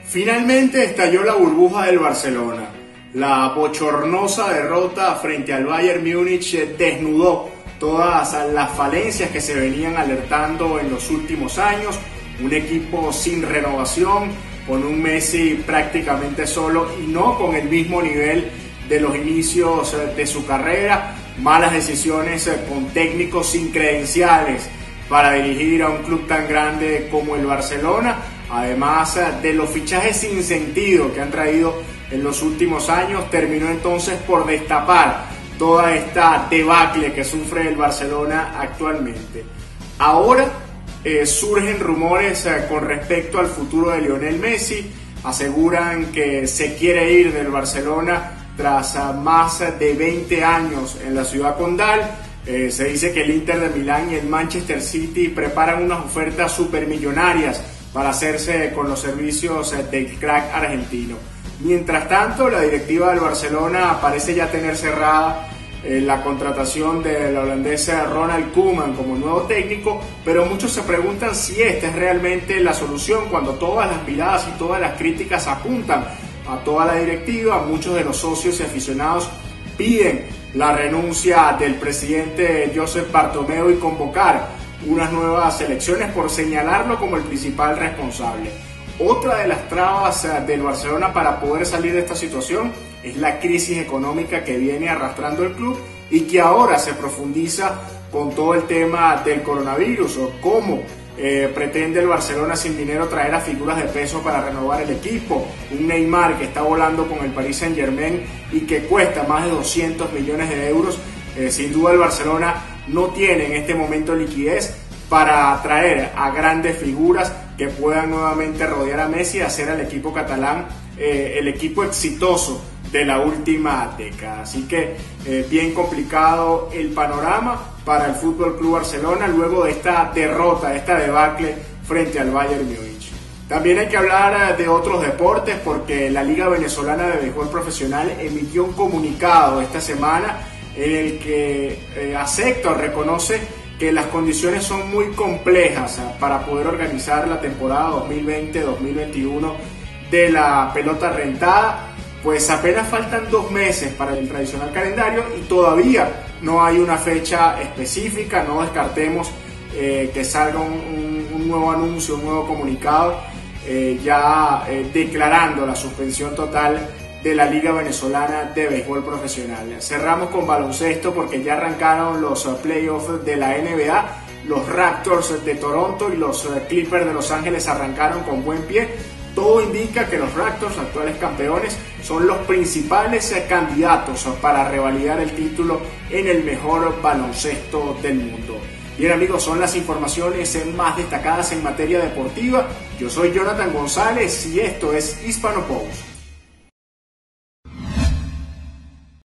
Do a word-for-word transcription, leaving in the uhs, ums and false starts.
Finalmente estalló la burbuja del Barcelona. La bochornosa derrota frente al Bayern Múnich desnudó todas las falencias que se venían alertando en los últimos años. Un equipo sin renovación, con un Messi prácticamente solo y no con el mismo nivel de los inicios de su carrera. Malas decisiones con técnicos sin credenciales para dirigir a un club tan grande como el Barcelona, además de los fichajes sin sentido que han traído en los últimos años. Terminó entonces por destapar toda esta debacle que sufre el Barcelona actualmente. Ahora eh, surgen rumores eh, con respecto al futuro de Lionel Messi. Aseguran que se quiere ir del Barcelona tras uh, más de veinte años en la ciudad condal. Eh, se dice que el Inter de Milán y el Manchester City preparan unas ofertas supermillonarias para hacerse con los servicios eh, del crack argentino. Mientras tanto, la directiva del Barcelona parece ya tener cerrada eh, la contratación del holandés Ronald Koeman como nuevo técnico, pero muchos se preguntan si esta es realmente la solución cuando todas las miradas y todas las críticas apuntan a toda la directiva. Muchos de los socios y aficionados piden la renuncia del presidente Josep Bartomeu y convocar unas nuevas elecciones por señalarlo como el principal responsable. Otra de las trabas del Barcelona para poder salir de esta situación es la crisis económica que viene arrastrando el club y que ahora se profundiza con todo el tema del coronavirus, o cómo eh, pretende el Barcelona sin dinero traer a figuras de peso para renovar el equipo. Un Neymar que está volando con el Paris Saint-Germain y que cuesta más de doscientos millones de euros. Eh, sin duda el Barcelona no tiene en este momento liquidez para atraer a grandes figuras que puedan nuevamente rodear a Messi y hacer al equipo catalán eh, el equipo exitoso de la última década. Así que eh, bien complicado el panorama para el F C Barcelona luego de esta derrota, de esta debacle frente al Bayern Múnich. También hay que hablar de otros deportes porque la Liga Venezolana de Béisbol Profesional emitió un comunicado esta semana en el que eh, acepta o reconoce que las condiciones son muy complejas para poder organizar la temporada dos mil veinte dos mil veintiuno de la pelota rentada, pues apenas faltan dos meses para el tradicional calendario y todavía no hay una fecha específica. No descartemos eh, que salga un, un, un nuevo anuncio, un nuevo comunicado eh, ya eh, declarando la suspensión total de la Liga Venezolana de Béisbol Profesional. Cerramos con baloncesto porque ya arrancaron los playoffs de la N B A. Los Raptors de Toronto y los Clippers de Los Ángeles arrancaron con buen pie. Todo indica que los Raptors, actuales campeones, son los principales candidatos para revalidar el título en el mejor baloncesto del mundo. Bien amigos, son las informaciones más destacadas en materia deportiva. Yo soy Jonathan González y esto es Hispano Post.